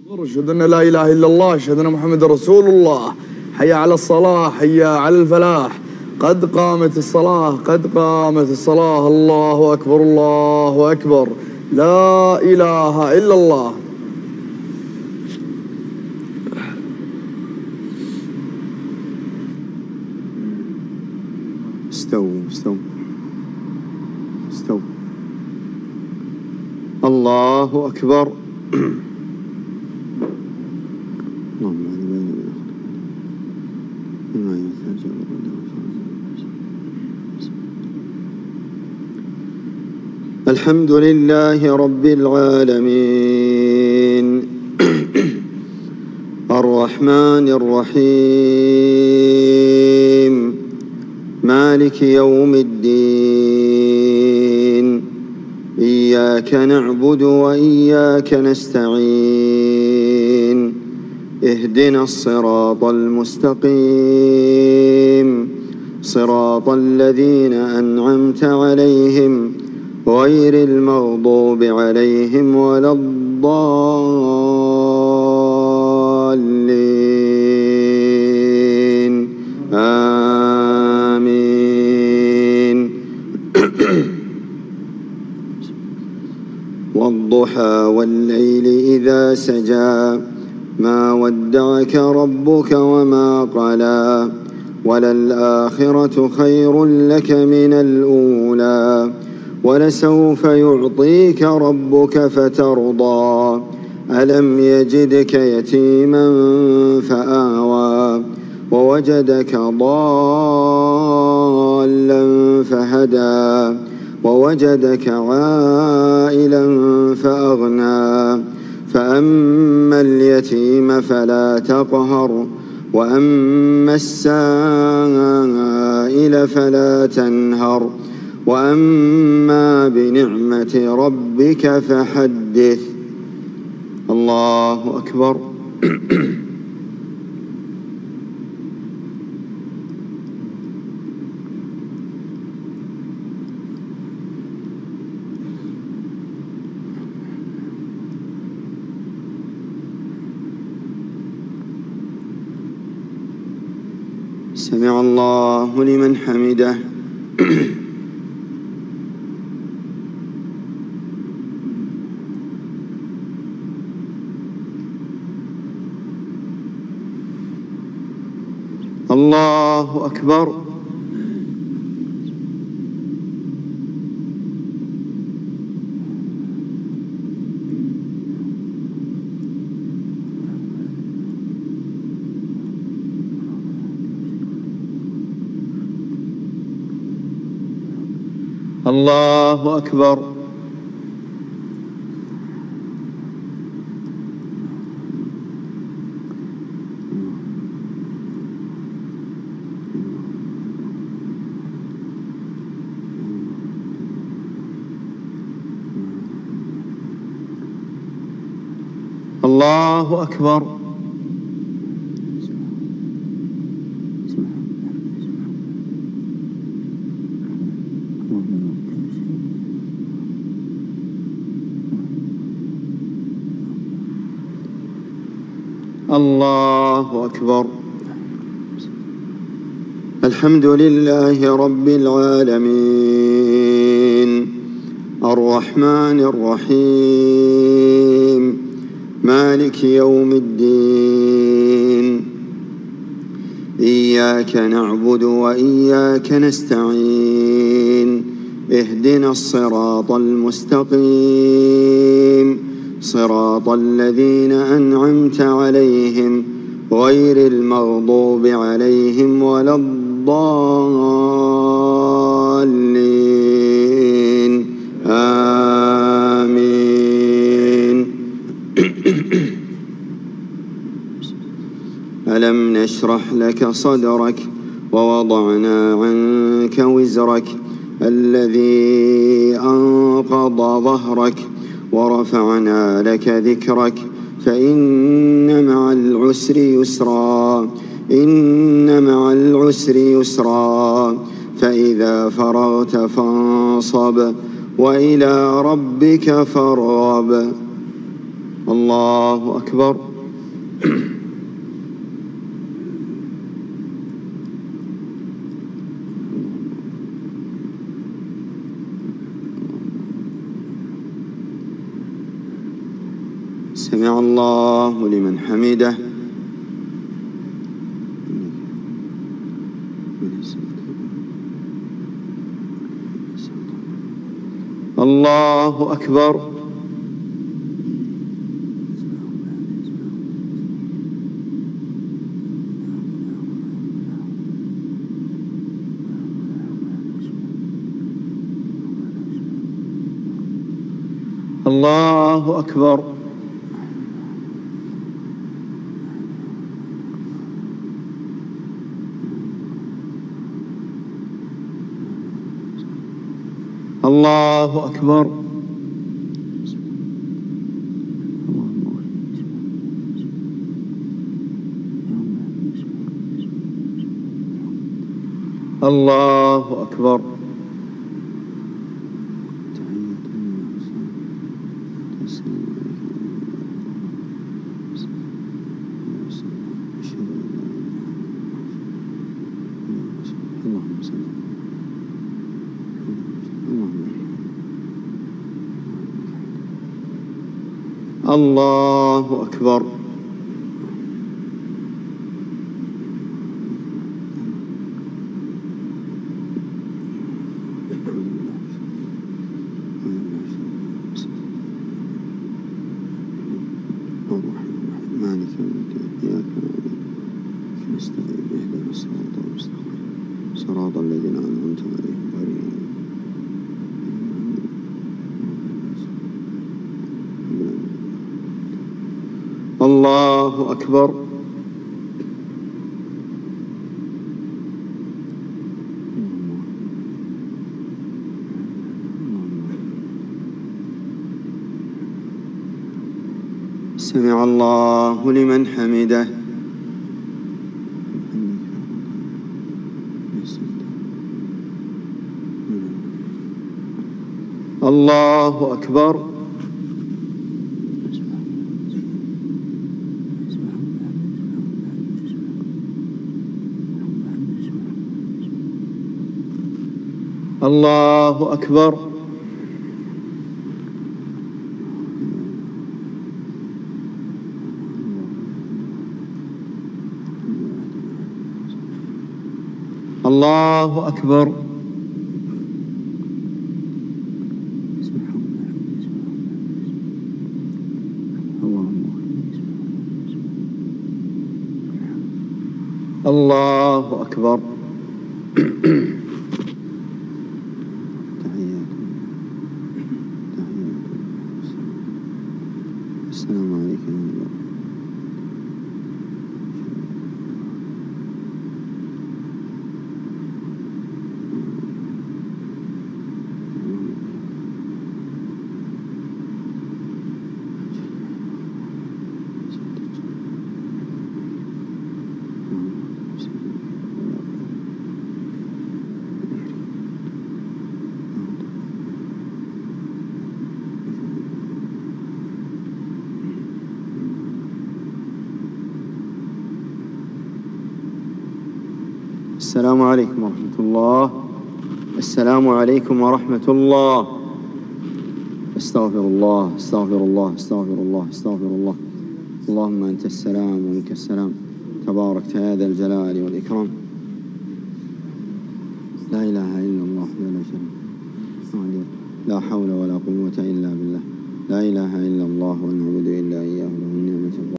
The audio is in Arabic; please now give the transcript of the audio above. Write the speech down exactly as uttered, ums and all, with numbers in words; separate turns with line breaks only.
أشهد أن لا إله إلا الله، أشهد أن محمد رسول الله. حي على الصلاة، حي على الفلاح، قد قامت الصلاة، قد قامت الصلاة. الله أكبر، الله أكبر، لا إله إلا الله.
استووا استووا استووا. الله أكبر. الحمد لله رب العالمين الرحمن الرحيم مالك يوم الدين. إياك نعبد وإياك نستعين. اهدنا الصراط المستقيم، صراط الذين أنعمت عليهم غير المغضوب عليهم ولا الضالين. آمين. والضحى والليل إذا سجى ما ودعك ربك وما قلى وللآخرة خير لك من الأولى ولسوف يعطيك ربك فترضى. ألم يجدك يتيما فآوى ووجدك ضالا فهدى ووجدك عائلا فأغنى. فأما اليتيم فلا تقهر وأما السائل فلا تنهر وأما بنعمة ربك فحدث. الله أكبر. سمع الله لمن حمده. الله أكبر. الله أكبر. الله أكبر. الله أكبر. الحمد لله رب العالمين الرحمن الرحيم مالك يوم الدين. إياك نعبد وإياك نستعين. اهدنا الصراط المستقيم، صراط الذين أنعمت عليهم غير المغضوب عليهم ولا الضالين. آمين. ألم نشرح لك صدرك ووضعنا عنك وزرك الذي أنقض ظهرك ورفعنا لك ذكرك فإن مع العسر يسرا إن مع العسر يسرا فإذا فرغت فانصب وإلى ربك فارغب. الله أكبر. سمع الله لمن حمده. الله أكبر. الله أكبر. الله أكبر. الله أكبر. الله أكبر. مالك يوم الدين إياك نعبد وإياك نستعين اهدنا الصراط المستقيم صراط الذين أنعمت عليهم غير المغضوب عليهم. الله أكبر. سمع الله لمن حمده. الله أكبر. الله أكبر. الله أكبر. الله أكبر. السلام عليكم. السلام عليكم ورحمة الله. السلام عليكم ورحمة الله. استغفر الله استغفر الله استغفر الله استغفر الله. اللهم أنت السلام ومنك السلام تباركت يا ذا الجلال والإكرام. لا إله إلا الله ولا شريك له لا حول ولا قوة إلا بالله. لا إله إلا الله ونعبد إلا إياه له